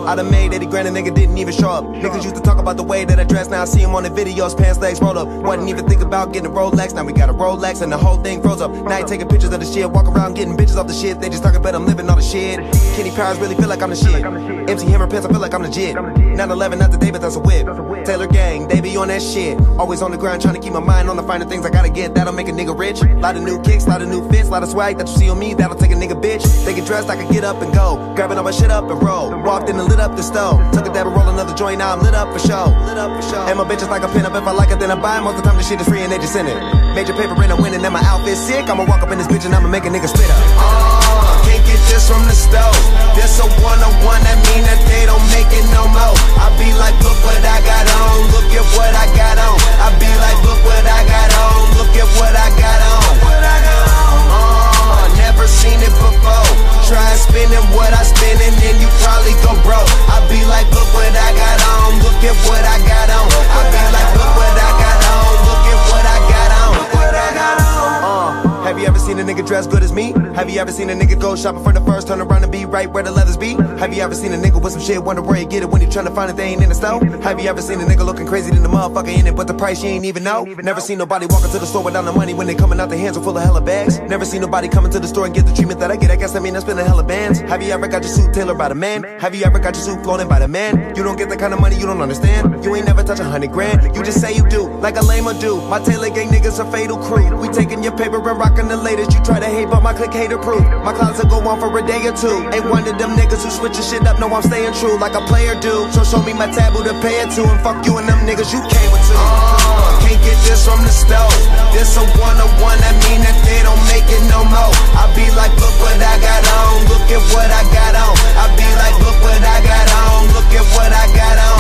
I done made 80 grand, a nigga didn't even show up. Niggas used to talk about the way that I dress, now I see him on the videos, pants, legs rolled up. Wasn't even think about getting a Rolex, now we got a Rolex and the whole thing froze up. Now you taking pictures of the shit, walk around getting bitches off the shit. They just talking about I'm living all the shit. Kenny Powers really feel like I'm the shit. MC Hammer Pants, I feel like I'm legit. 9/11, not today, but that's a whip. Taylor Gang, they be on that shit. Always on the grind, trying to keep my mind on the finer things I gotta get. That'll make a nigga rich. Lot of new kicks, lot of new fits, lot of swag that you see on me. That'll take a nigga bitch. They get dressed, I can get up and go. Grabbing all my shit up and roll. Walked in and lit up the stove. Took a dab and roll another joint, now I'm lit up for show. And my bitches like a pin up. If I like it, then I buy it. Most of the time the shit is free and they just send it. Major paper and I'm winning and my outfit sick. I'ma walk up in this bitch and I'ma make a nigga spit up. Can't get this from the stove. This a one-on-one, that mean that they don't make it no more. I be like, look what I got on. Look at what I got on. I be like, look what I got on. Look at what I got on. Never seen it before. Try spending what I spend and then you probably go broke. I be like, look what I got on. Look at what I got on. I be like, look what I got on. Look at what I got on. Look what I got on. Have you ever seen a nigga dress good as me? Have you ever seen a nigga go shopping for the first, turn around and be right where the leathers be? Have you ever seen a nigga with some shit, wonder where he get it when he tryna find it, they ain't in the store? Have you ever seen a nigga looking crazy than the motherfucker in it, but the price you ain't even know? Never seen nobody walking to the store without the money when they coming out their hands are full of hella bags. Never seen nobody coming to the store and get the treatment that I get. I guess I mean I spend a hella bands. Have you ever got your suit tailored by the man? Have you ever got your suit flown in by the man? You don't get the kind of money you don't understand. You ain't never touch 100 grand. You just say you do, like a lame do. My Taylor Gang niggas a fatal crew. We taking your paper and rocking the latest. You try to hate, but my click hater proof. My closet go on for a day or two. Ain't one of them niggas who switch your shit up. No, I'm staying true like a player do. So show me my taboo to pay it to, and fuck you and them niggas you came with too. Can't get this from the stove. This a one-on-one, that mean that they don't make it no more. I be like, look what I got on. Look at what I got on. I be like, look what I got on. Look at what I got on.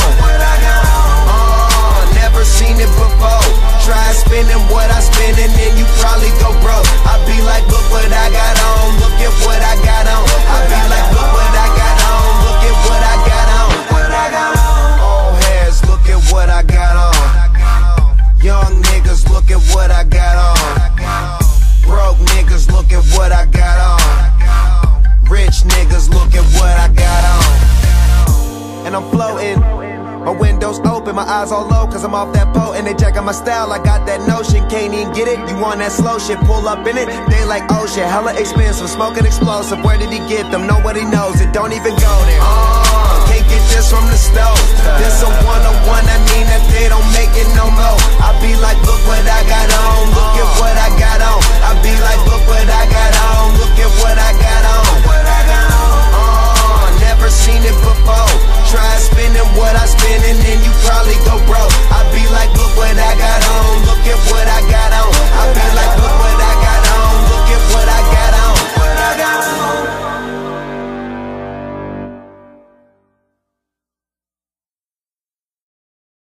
Never seen it before. Try spending what I spend and then you probably go broke. I be like, look what I got on. Look at what I got on. I be like, look what I got on. Look at what I got on. Old heads, look at what I got on. Young niggas, look at what I got on. Broke niggas, look at what I got on. Rich niggas, look at what I got on. And I'm floating. My windows open, my eyes all low, cause I'm off that boat. And they jacking my style, I got that notion. Can't even get it, you want that slow shit. Pull up in it, they like, oh shit, hella expensive. Smoking explosive, where did he get them? Nobody knows it, don't even go there.